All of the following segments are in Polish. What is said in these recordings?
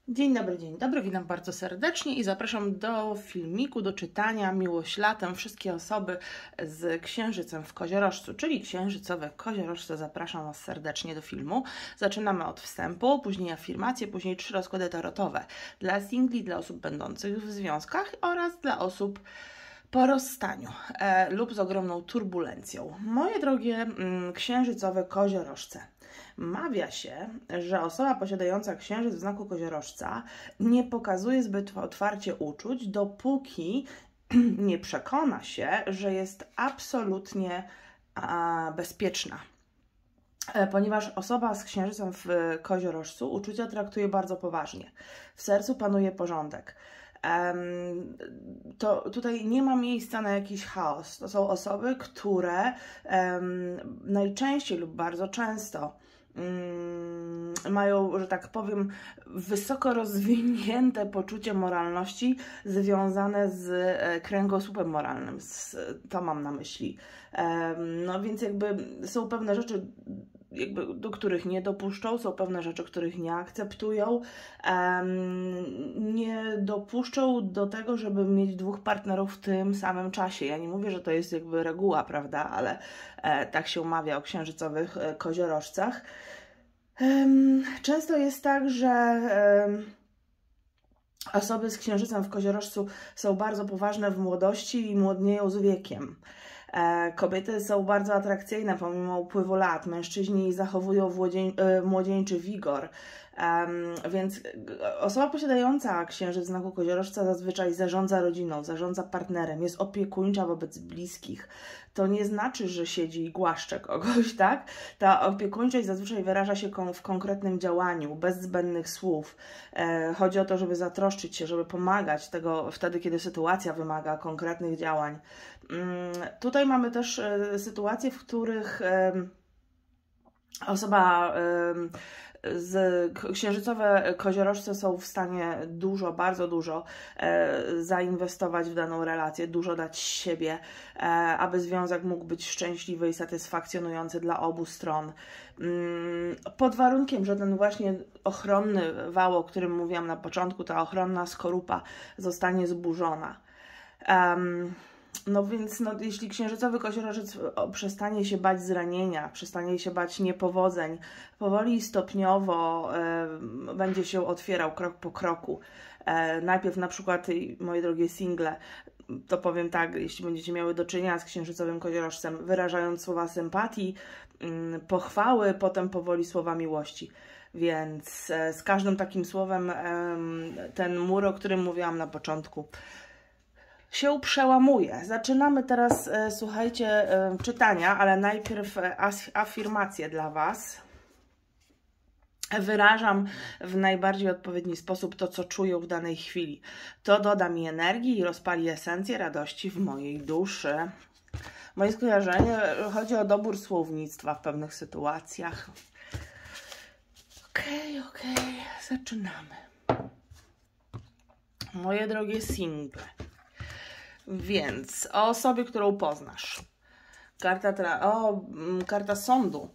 Dzień dobry, witam bardzo serdecznie i zapraszam do filmiku, do czytania Miłość latem. Wszystkie osoby z księżycem w koziorożcu, czyli księżycowe koziorożce, zapraszam Was serdecznie do filmu. Zaczynamy od wstępu, później afirmacje, później 3 rozkłady tarotowe dla singli, dla osób będących w związkach oraz dla osób po rozstaniu lub z ogromną turbulencją. Moje drogie księżycowe koziorożce, mawia się, że osoba posiadająca księżyc w znaku koziorożca nie pokazuje zbyt otwarcie uczuć, dopóki nie przekona się, że jest absolutnie bezpieczna. Ponieważ osoba z księżycem w koziorożcu uczucia traktuje bardzo poważnie. W sercu panuje porządek. To tutaj nie ma miejsca na jakiś chaos. To są osoby, które najczęściej lub bardzo często mają, że tak powiem, wysoko rozwinięte poczucie moralności związane z kręgosłupem moralnym. To mam na myśli. No więc jakby są pewne rzeczy, do których nie dopuszczą, są pewne rzeczy, których nie akceptują, nie dopuszczą do tego, żeby mieć 2 partnerów w tym samym czasie. Ja nie mówię, że to jest jakby reguła, prawda, ale tak się mawia o księżycowych koziorożcach. Często jest tak, że osoby z księżycem w koziorożcu są bardzo poważne w młodości i młodnieją z wiekiem. Kobiety są bardzo atrakcyjne pomimo upływu lat, mężczyźni zachowują młodzieńczy wigor, więc osoba posiadająca księżyc w znaku koziorożca zazwyczaj zarządza rodziną, zarządza partnerem, jest opiekuńcza wobec bliskich. To nie znaczy, że siedzi i głaszcze kogoś, tak? Ta opiekuńczość zazwyczaj wyraża się w konkretnym działaniu, bez zbędnych słów. Chodzi o to, żeby zatroszczyć się, żeby pomagać wtedy, kiedy sytuacja wymaga konkretnych działań. Tutaj mamy też sytuacje, w których osoba księżycowe koziorożce są w stanie bardzo dużo zainwestować w daną relację, dużo dać siebie, aby związek mógł być szczęśliwy i satysfakcjonujący dla obu stron. Pod warunkiem, że ten właśnie ochronny wał, o którym mówiłam na początku, ta ochronna skorupa zostanie zburzona. No więc jeśli księżycowy koziorożec przestanie się bać zranienia, przestanie się bać niepowodzeń, powoli i stopniowo będzie się otwierał krok po kroku. Najpierw na przykład, moje drogie single, to powiem tak, jeśli będziecie miały do czynienia z księżycowym koziorożcem, wyrażając słowa sympatii, pochwały, potem powoli słowa miłości. Więc z każdym takim słowem ten mur, o którym mówiłam na początku, się przełamuje. Zaczynamy teraz, słuchajcie, czytania, ale najpierw afirmacje dla Was. Wyrażam w najbardziej odpowiedni sposób to, co czuję w danej chwili. To doda mi energii i rozpali esencję radości w mojej duszy. Moje skojarzenie chodzi o dobór słownictwa w pewnych sytuacjach. Okej, zaczynamy. Moje drogie single. Więc o osobie, którą poznasz. Karta sądu.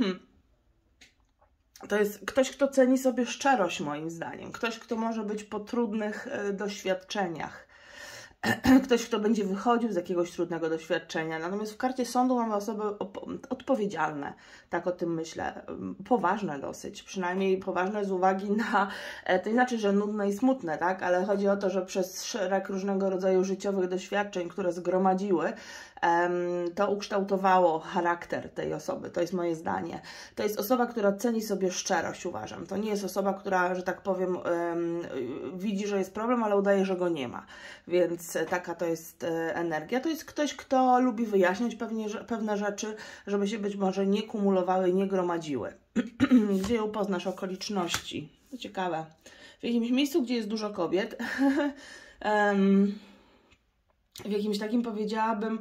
To jest ktoś, kto ceni sobie szczerość, moim zdaniem. Ktoś, kto może być po trudnych doświadczeniach. Ktoś, kto będzie wychodził z jakiegoś trudnego doświadczenia. Natomiast w karcie sądu mamy osoby odpowiedzialne. Tak o tym myślę. Poważne dosyć. Przynajmniej poważne z uwagi na... To nie znaczy, że nudne i smutne, tak? Ale chodzi o to, że przez szereg różnego rodzaju życiowych doświadczeń, które zgromadziły, to ukształtowało charakter tej osoby. To jest moje zdanie. To jest osoba, która ceni sobie szczerość, uważam. To nie jest osoba, która, że tak powiem, widzi, że jest problem, ale udaje, że go nie ma. Więc taka to jest energia. To jest ktoś, kto lubi wyjaśniać pewne rzeczy, żeby się być może nie kumulowały, nie gromadziły. Gdzie ją poznasz? Okoliczności. To ciekawe. W jakimś miejscu, gdzie jest dużo kobiet. w jakimś takim, powiedziałabym,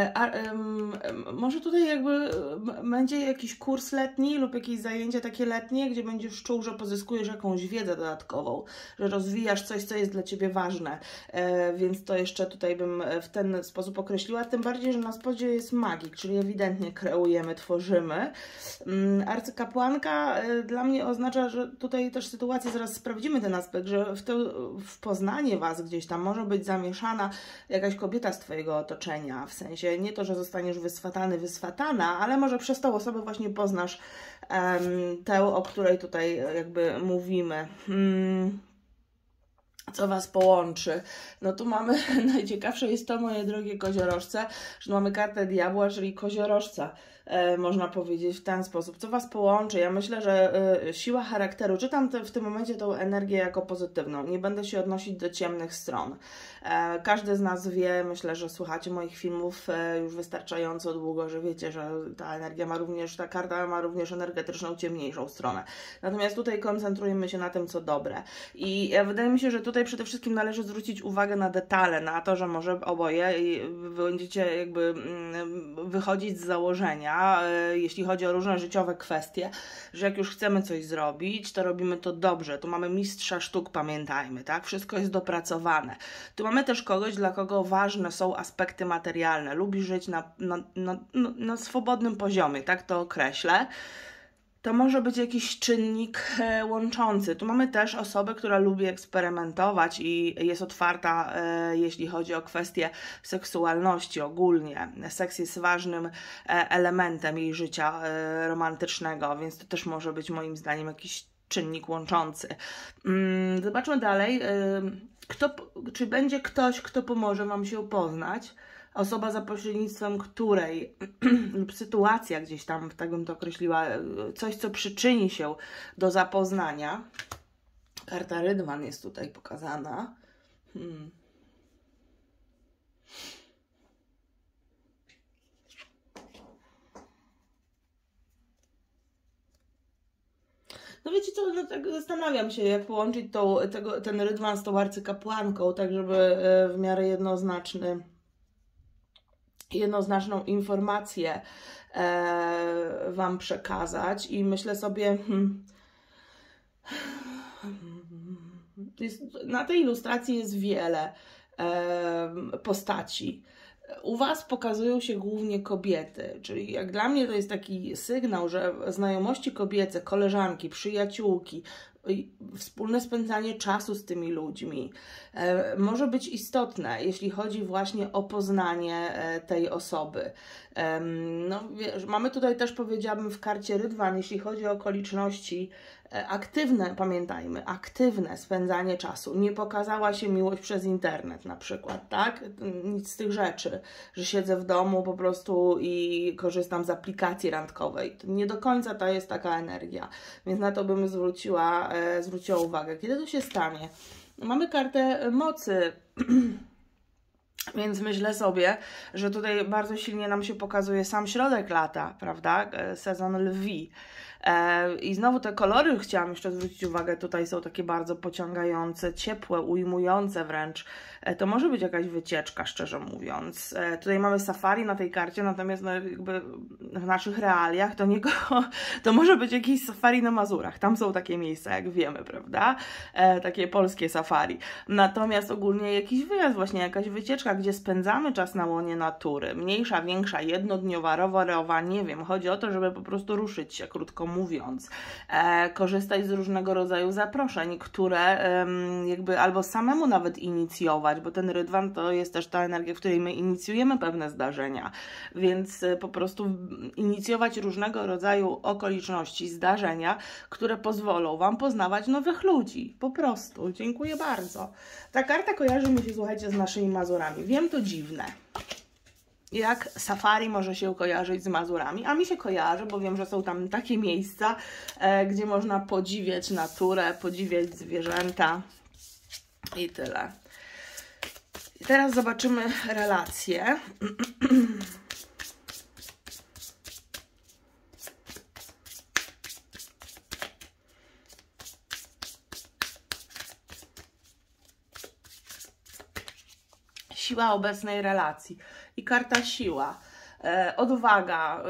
może tutaj jakby będzie jakiś kurs letni lub jakieś zajęcie takie letnie, gdzie będziesz czuł, że pozyskujesz jakąś wiedzę dodatkową, że rozwijasz coś, co jest dla Ciebie ważne, więc to jeszcze tutaj bym w ten sposób określiła, tym bardziej, że na spodzie jest magik, czyli ewidentnie kreujemy, tworzymy. Arcykapłanka dla mnie oznacza, że tutaj też sytuacja, zaraz sprawdzimy ten aspekt, że w poznanie Was gdzieś tam może być zamieszana jakaś kobieta z Twojego otoczenia, w sensie nie to, że zostaniesz wyswatany, wyswatana, ale może przez tą osobę właśnie poznasz tę, o której tutaj jakby mówimy. Co Was połączy? No tu mamy, najciekawsze jest to, moje drogie koziorożce, że mamy kartę diabła, czyli koziorożca, można powiedzieć w ten sposób. Co Was połączy? Ja myślę, że siła charakteru, czytam w tym momencie tą energię jako pozytywną, nie będę się odnosić do ciemnych stron. Każdy z nas wie, myślę, że słuchacie moich filmów już wystarczająco długo, że wiecie, że ta energia ma również, ta karta ma również energetyczną, ciemniejszą stronę. Natomiast tutaj koncentrujemy się na tym, co dobre. I wydaje mi się, że tutaj przede wszystkim należy zwrócić uwagę na detale, na to, że może oboje będziecie jakby wychodzić z założenia, jeśli chodzi o różne życiowe kwestie, że jak już chcemy coś zrobić, to robimy to dobrze. Tu mamy mistrza sztuk, pamiętajmy, tak? Wszystko jest dopracowane. Tu mamy też kogoś, dla kogo ważne są aspekty materialne. Lubi żyć na swobodnym poziomie, tak to określę. To może być jakiś czynnik łączący. Tu mamy też osobę, która lubi eksperymentować i jest otwarta, jeśli chodzi o kwestie seksualności ogólnie. Seks jest ważnym elementem jej życia romantycznego, więc to też może być moim zdaniem jakiś czynnik łączący. Zobaczmy dalej. Czy będzie ktoś, kto pomoże Wam się poznać? Osoba, za pośrednictwem której lub sytuacja gdzieś tam, tak bym to określiła, coś, co przyczyni się do zapoznania. Karta Rydwan jest tutaj pokazana. No wiecie co, no tak zastanawiam się, jak połączyć ten Rydwan z tą arcykapłanką, tak żeby w miarę jednoznaczną informację Wam przekazać i myślę sobie, na tej ilustracji jest wiele postaci. U Was pokazują się głównie kobiety, czyli jak dla mnie to jest taki sygnał, że znajomości kobiece, koleżanki, przyjaciółki, wspólne spędzanie czasu z tymi ludźmi może być istotne, jeśli chodzi właśnie o poznanie tej osoby. No, wiesz, mamy tutaj też, powiedziałabym, w karcie Rydwan, jeśli chodzi o okoliczności aktywne, pamiętajmy, aktywne spędzanie czasu. Nie pokazała się miłość przez internet na przykład, tak? Nic z tych rzeczy, że siedzę w domu po prostu i korzystam z aplikacji randkowej. To nie do końca to jest taka energia, więc na to bym zwróciła uwagę. Kiedy to się stanie? Mamy kartę mocy. Więc myślę sobie, że tutaj bardzo silnie nam się pokazuje sam środek lata, prawda? Sezon lwi. I znowu te kolory chciałam jeszcze zwrócić uwagę, tutaj są takie bardzo pociągające, ciepłe, ujmujące wręcz. To może być jakaś wycieczka, szczerze mówiąc. Tutaj mamy safari na tej karcie, natomiast no, jakby w naszych realiach to może być jakieś safari na Mazurach. Tam są takie miejsca, jak wiemy, prawda? Takie polskie safari. Natomiast ogólnie jakiś wyjazd, właśnie jakaś wycieczka, gdzie spędzamy czas na łonie natury. Mniejsza, większa, jednodniowa, rowerowa, nie wiem. Chodzi o to, żeby po prostu ruszyć się, krótko mówiąc. Korzystać z różnego rodzaju zaproszeń, które jakby albo samemu nawet inicjować, bo ten Rydwan to jest też ta energia, w której my inicjujemy pewne zdarzenia, więc po prostu inicjować różnego rodzaju okoliczności, zdarzenia, które pozwolą Wam poznawać nowych ludzi. Po prostu. Dziękuję bardzo. Ta karta kojarzy mi się, słuchajcie, z naszymi Mazurami. Wiem, to dziwne. Jak safari może się kojarzyć z Mazurami, a mi się kojarzy, bo wiem, że są tam takie miejsca, gdzie można podziwiać naturę, podziwiać zwierzęta i tyle. I teraz zobaczymy relacje. siła obecnej relacji. I karta siła, odwaga,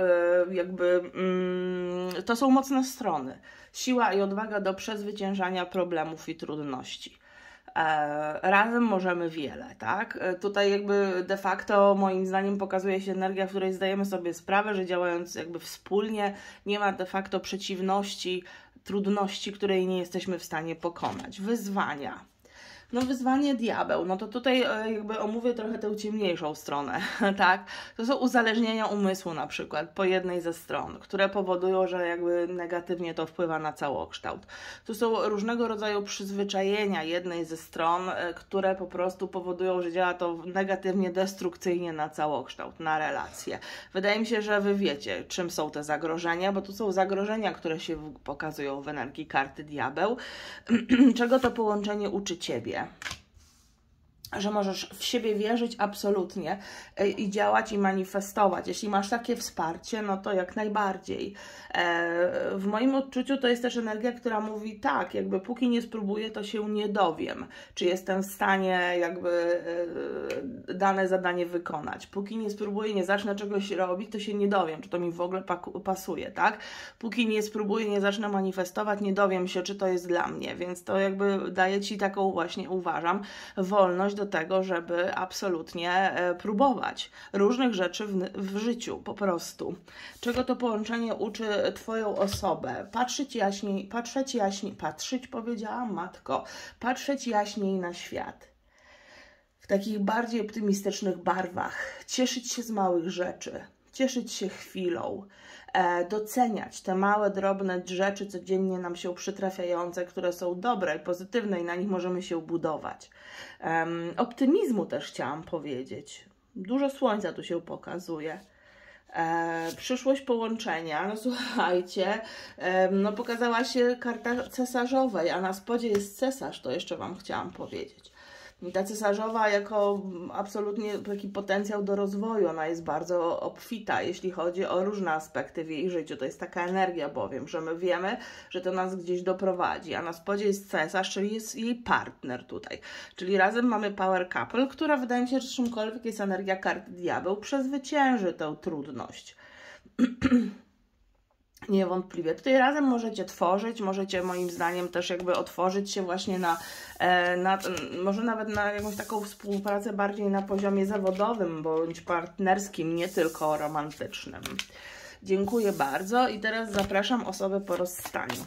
to są mocne strony. Siła i odwaga do przezwyciężania problemów i trudności. Razem możemy wiele, tak? Tutaj jakby de facto moim zdaniem pokazuje się energia, w której zdajemy sobie sprawę, że działając jakby wspólnie nie ma de facto przeciwności, trudności, której nie jesteśmy w stanie pokonać. Wyzwania. No wyzwanie diabeł, no to tutaj jakby omówię trochę tę ciemniejszą stronę, tak? To są uzależnienia umysłu na przykład po jednej ze stron, które powodują, że jakby negatywnie to wpływa na całokształt. Tu są różnego rodzaju przyzwyczajenia jednej ze stron, które po prostu powodują, że działa to negatywnie, destrukcyjnie na całokształt, na relacje. Wydaje mi się, że Wy wiecie, czym są te zagrożenia, bo tu są zagrożenia, które się pokazują w energii karty diabeł. Czego to połączenie uczy Ciebie? Że możesz w siebie wierzyć absolutnie i działać i manifestować. Jeśli masz takie wsparcie, no to jak najbardziej. W moim odczuciu to jest też energia, która mówi tak, jakby póki nie spróbuję, to się nie dowiem, czy jestem w stanie jakby dane zadanie wykonać. Póki nie spróbuję, nie zacznę czegoś robić, to się nie dowiem, czy to mi w ogóle pasuje, tak? Póki nie spróbuję, nie zacznę manifestować, nie dowiem się, czy to jest dla mnie, więc to jakby daje Ci taką właśnie, uważam, wolność do tego, żeby absolutnie próbować różnych rzeczy w życiu, po prostu. Czego to połączenie uczy Twoją osobę? Patrzeć jaśniej na świat. W takich bardziej optymistycznych barwach. Cieszyć się z małych rzeczy. Cieszyć się chwilą. Doceniać te małe, drobne rzeczy codziennie nam się przytrafiające, które są dobre i pozytywne i na nich możemy się budować. Optymizmu też chciałam powiedzieć. Dużo słońca tu się pokazuje. Przyszłość połączenia, no słuchajcie, no pokazała się karta cesarzowej, a na spodzie jest cesarz, to jeszcze Wam chciałam powiedzieć. I ta cesarzowa jako absolutnie taki potencjał do rozwoju, ona jest bardzo obfita, jeśli chodzi o różne aspekty w jej życiu. To jest taka energia bowiem, że my wiemy, że to nas gdzieś doprowadzi, a na spodzie jest cesarz, czyli jest jej partner tutaj. Czyli razem mamy power couple, która wydaje mi się, że czymkolwiek jest energia karty diabeł, przezwycięży tę trudność. Niewątpliwie. Tutaj razem możecie tworzyć, możecie moim zdaniem też jakby otworzyć się właśnie może nawet na jakąś taką współpracę bardziej na poziomie zawodowym bądź partnerskim, nie tylko romantycznym. Dziękuję bardzo i teraz zapraszam osobę po rozstaniu.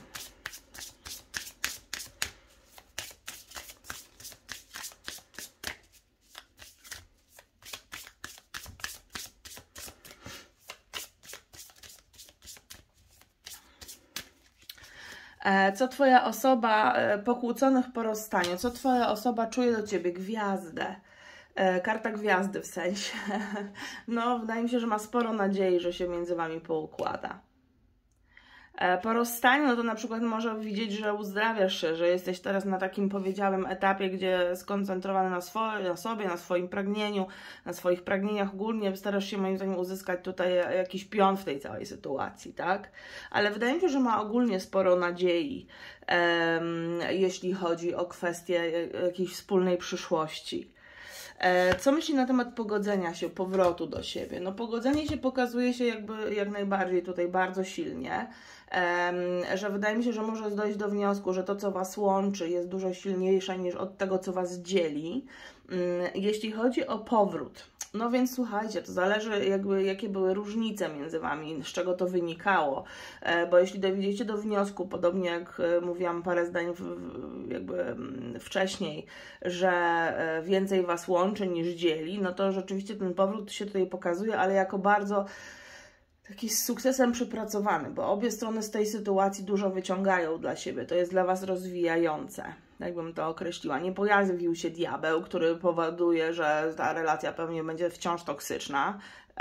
Co Twoja osoba pokłóconych po rozstaniu, co Twoja osoba czuje do Ciebie? Gwiazdę. Karta gwiazdy w sensie. No, wydaje mi się, że ma sporo nadziei, że się między Wami poukłada. Po rozstaniu, no to na przykład może widzieć, że uzdrawiasz się, że jesteś teraz na takim, powiedziałym, etapie, gdzie skoncentrowany na sobie, na swoim pragnieniu, na swoich pragnieniach ogólnie, starasz się moim zdaniem uzyskać tutaj jakiś pion w tej całej sytuacji, tak? Ale wydaje mi się, że ma ogólnie sporo nadziei, jeśli chodzi o kwestię jakiejś wspólnej przyszłości. Co myśli na temat pogodzenia się, powrotu do siebie? No pogodzenie się pokazuje się jakby jak najbardziej tutaj bardzo silnie, że wydaje mi się, że może dojść do wniosku, że to, co Was łączy, jest dużo silniejsze niż od tego, co Was dzieli. Jeśli chodzi o powrót, no więc słuchajcie, to zależy jakby jakie były różnice między Wami, z czego to wynikało, bo jeśli dowiedziecie do wniosku, podobnie jak mówiłam parę zdań jakby wcześniej, że więcej Was łączy niż dzieli, no to rzeczywiście ten powrót się tutaj pokazuje, ale jako bardzo taki z sukcesem przypracowany, bo obie strony z tej sytuacji dużo wyciągają dla siebie, to jest dla Was rozwijające. Jak bym to określiła. Nie pojawił się diabeł, który powoduje, że ta relacja pewnie będzie wciąż toksyczna.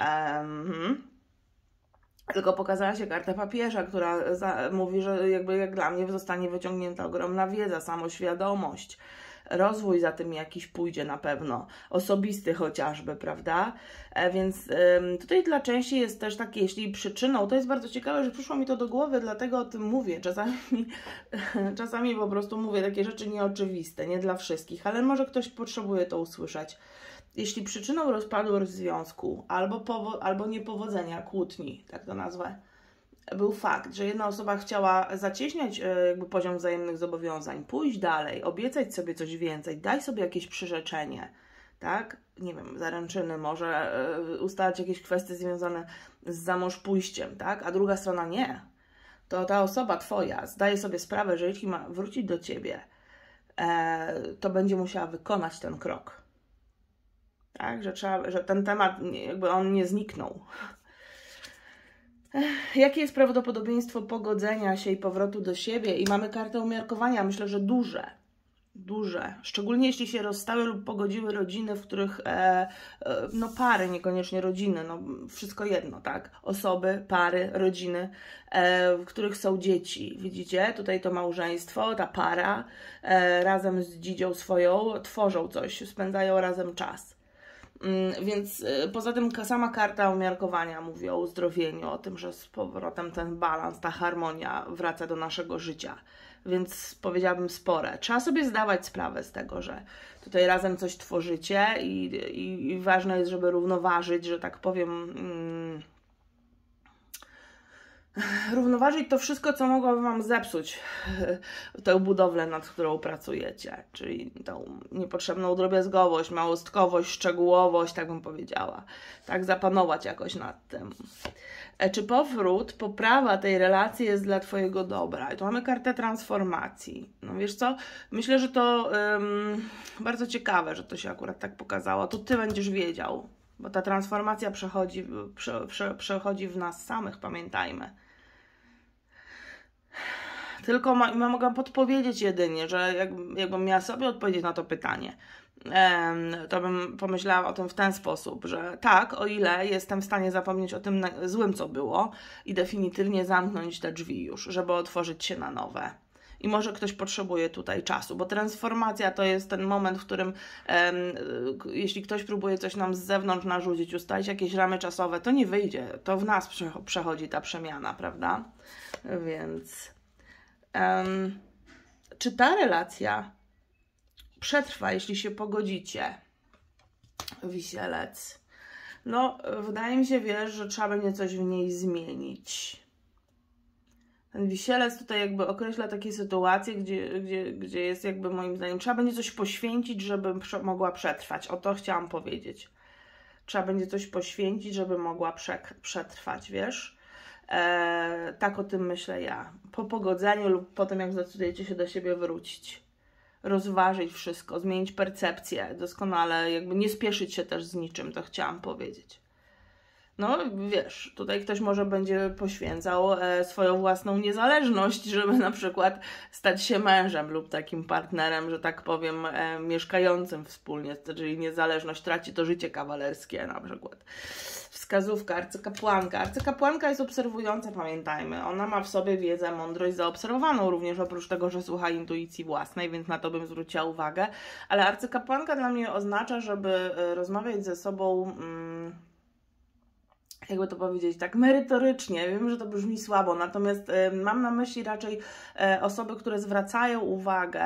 Tylko pokazała się karta papieża, która mówi, że jakby jak dla mnie zostanie wyciągnięta ogromna wiedza, samoświadomość. Rozwój za tym jakiś pójdzie na pewno, osobisty chociażby, prawda? Więc tutaj dla części jest też takie, jeśli przyczyną, to jest bardzo ciekawe, że przyszło mi to do głowy, dlatego o tym mówię. Czasami po prostu mówię takie rzeczy nieoczywiste, nie dla wszystkich, ale może ktoś potrzebuje to usłyszeć. jeśli przyczyną rozpadu związku albo niepowodzenia, kłótni, tak to nazwę, był fakt, że jedna osoba chciała zacieśniać jakby poziom wzajemnych zobowiązań, pójść dalej, obiecać sobie coś więcej, daj sobie jakieś przyrzeczenie, tak? Nie wiem, zaręczyny, może ustalać jakieś kwestie związane z zamążpójściem, tak? A druga strona nie. To ta osoba twoja zdaje sobie sprawę, że jeśli ma wrócić do ciebie, to będzie musiała wykonać ten krok. Tak? Że ten temat, jakby on nie zniknął. Jakie jest prawdopodobieństwo pogodzenia się i powrotu do siebie? I mamy kartę umiarkowania, myślę, że duże. Szczególnie jeśli się rozstały lub pogodziły rodziny, w których, no pary, niekoniecznie rodziny, no wszystko jedno, tak? Osoby, pary, rodziny, w których są dzieci. Widzicie? Tutaj to małżeństwo, ta para razem z dzidzią swoją tworzą coś, spędzają razem czas. Więc poza tym sama karta umiarkowania mówi o uzdrowieniu, o tym, że z powrotem ten balans, ta harmonia wraca do naszego życia. Więc powiedziałabym spore. Trzeba sobie zdawać sprawę z tego, że tutaj razem coś tworzycie i ważne jest, żeby równoważyć, że tak powiem, równoważyć to wszystko, co mogłoby Wam zepsuć tę budowlę, nad którą pracujecie, czyli tą niepotrzebną drobiazgowość, małostkowość, szczegółowość, tak bym powiedziała, tak zapanować jakoś nad tym. Czy powrót, poprawa tej relacji jest dla Twojego dobra? I tu mamy kartę transformacji. No wiesz co, myślę, że to bardzo ciekawe, że to się akurat tak pokazało, to Ty będziesz wiedział. Bo ta transformacja przechodzi w nas samych, pamiętajmy. Tylko mogę podpowiedzieć jedynie, że jakbym miała sobie odpowiedzieć na to pytanie, to bym pomyślała o tym w ten sposób, że tak, o ile jestem w stanie zapomnieć o tym złym, co było i definitywnie zamknąć te drzwi już, żeby otworzyć się na nowe. I może ktoś potrzebuje tutaj czasu, bo transformacja to jest ten moment, w którym jeśli ktoś próbuje coś nam z zewnątrz narzucić, ustalić jakieś ramy czasowe, to nie wyjdzie. To w nas przechodzi ta przemiana, prawda? Więc czy ta relacja przetrwa, jeśli się pogodzicie? Wisielec. No, wydaje mi się, wiesz, że trzeba będzie coś w niej zmienić. Ten wisielec tutaj jakby określa takie sytuacje, gdzie jest jakby moim zdaniem, trzeba będzie coś poświęcić, żeby mogła przetrwać. O to chciałam powiedzieć. Trzeba będzie coś poświęcić, żeby mogła przetrwać, wiesz? Tak o tym myślę ja. Po pogodzeniu lub po tym, jak zdecydujecie się do siebie wrócić. Rozważyć wszystko, zmienić percepcję doskonale, jakby nie spieszyć się też z niczym, to chciałam powiedzieć. No wiesz, tutaj ktoś może będzie poświęcał swoją własną niezależność, żeby na przykład stać się mężem lub takim partnerem, że tak powiem, mieszkającym wspólnie, czyli niezależność, traci to życie kawalerskie na przykład. Wskazówka, arcykapłanka. Arcykapłanka jest obserwująca, pamiętajmy. Ona ma w sobie wiedzę, mądrość zaobserwowaną, również oprócz tego, że słucha intuicji własnej, więc na to bym zwróciła uwagę. Ale arcykapłanka dla mnie oznacza, żeby rozmawiać ze sobą... jakby to powiedzieć, tak merytorycznie. Wiem, że to brzmi słabo, natomiast mam na myśli raczej osoby, które zwracają uwagę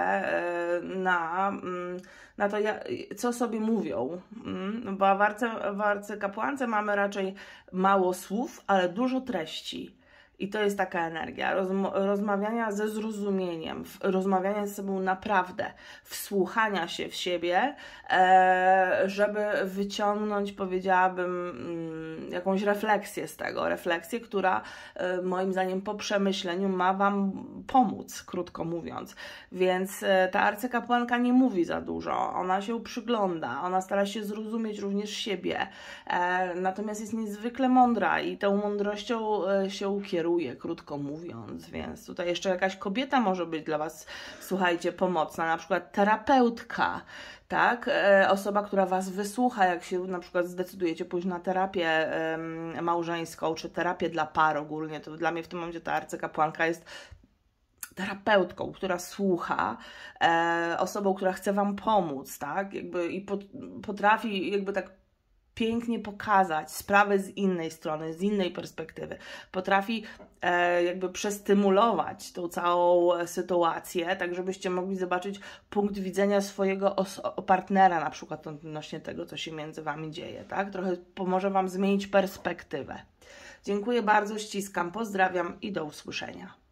na to, co sobie mówią. Bo w arcykapłance mamy raczej mało słów, ale dużo treści. I to jest taka energia rozmawiania ze zrozumieniem, rozmawiania ze sobą naprawdę, wsłuchania się w siebie, żeby wyciągnąć, powiedziałabym, jakąś refleksję z tego. Refleksję, która moim zdaniem po przemyśleniu ma Wam pomóc, krótko mówiąc. Więc ta arcykapłanka nie mówi za dużo, ona się przygląda, ona stara się zrozumieć również siebie, natomiast jest niezwykle mądra i tą mądrością się kieruje, krótko mówiąc, więc tutaj jeszcze jakaś kobieta może być dla Was, słuchajcie, pomocna, na przykład terapeutka, tak? Osoba, która Was wysłucha, jak się na przykład zdecydujecie pójść na terapię małżeńską, czy terapię dla par ogólnie, to dla mnie w tym momencie ta arcykapłanka jest terapeutką, która słucha, osobą, która chce Wam pomóc, tak? Jakby i potrafi jakby tak pięknie pokazać sprawę z innej strony, z innej perspektywy. Potrafi jakby przestymulować tą całą sytuację, tak żebyście mogli zobaczyć punkt widzenia swojego partnera, na przykład odnośnie tego, co się między Wami dzieje, tak? Trochę pomoże Wam zmienić perspektywę. Dziękuję bardzo, ściskam, pozdrawiam i do usłyszenia.